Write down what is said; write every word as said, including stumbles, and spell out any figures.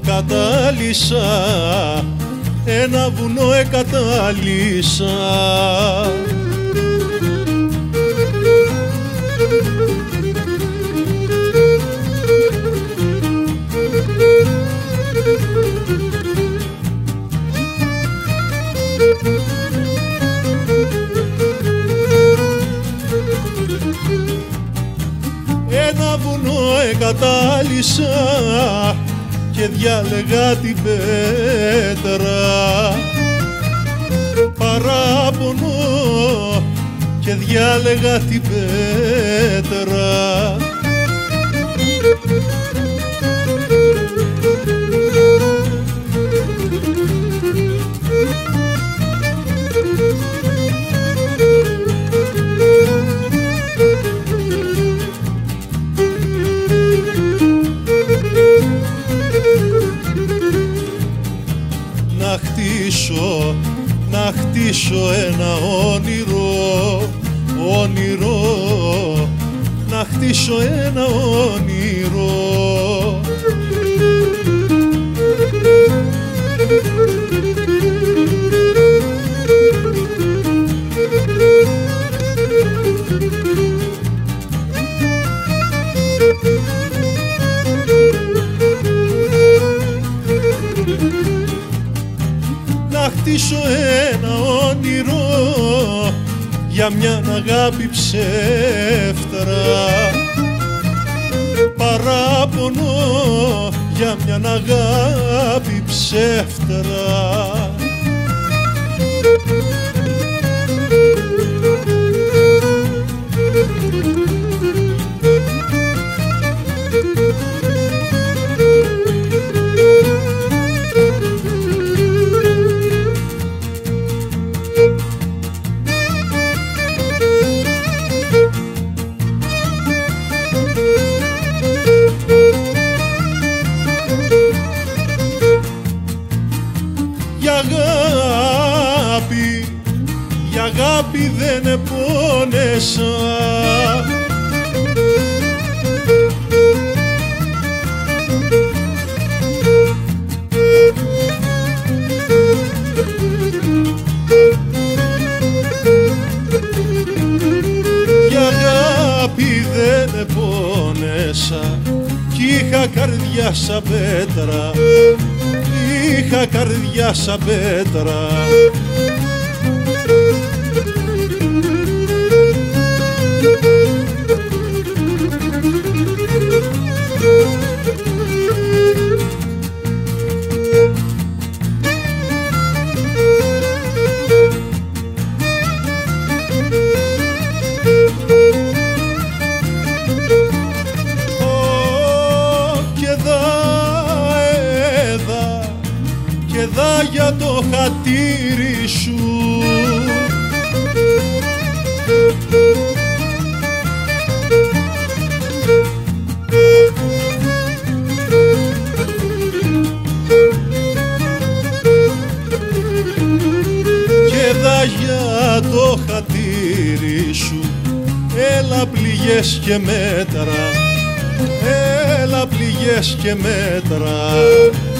εκατάλησα, ένα βουνό εκατάλησα. Ένα βουνό εκατάλησα και διάλεγα την πέτρα, παράπονο και διάλεγα την πέτρα. Να χτίσω, να χτίσω ένα όνειρο, όνειρο, να χτίσω ένα όνειρο. Να χτίσω ένα όνειρο για μια αγάπη ψεύτρα, παράπονο για μια αγάπη ψεύτρα. Η αγάπη, η αγάπη δεν επώνεσα, η αγάπη δεν επώνεσα κι είχα καρδιά σαν πέτρα, είχα καρδιά σαν πέτρα. Και δα για το χατήρι σου και δα για το χατήρι σου, έλα πληγές και μέτρα, έλα πληγές και μέτρα.